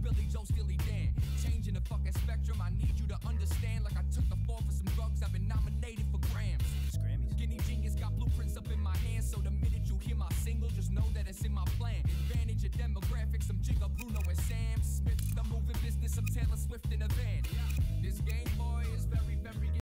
Billy Joe Steely Dan. Changing the fucking spectrum, I need you to understand. Like I took the fall for some drugs, I've been nominated for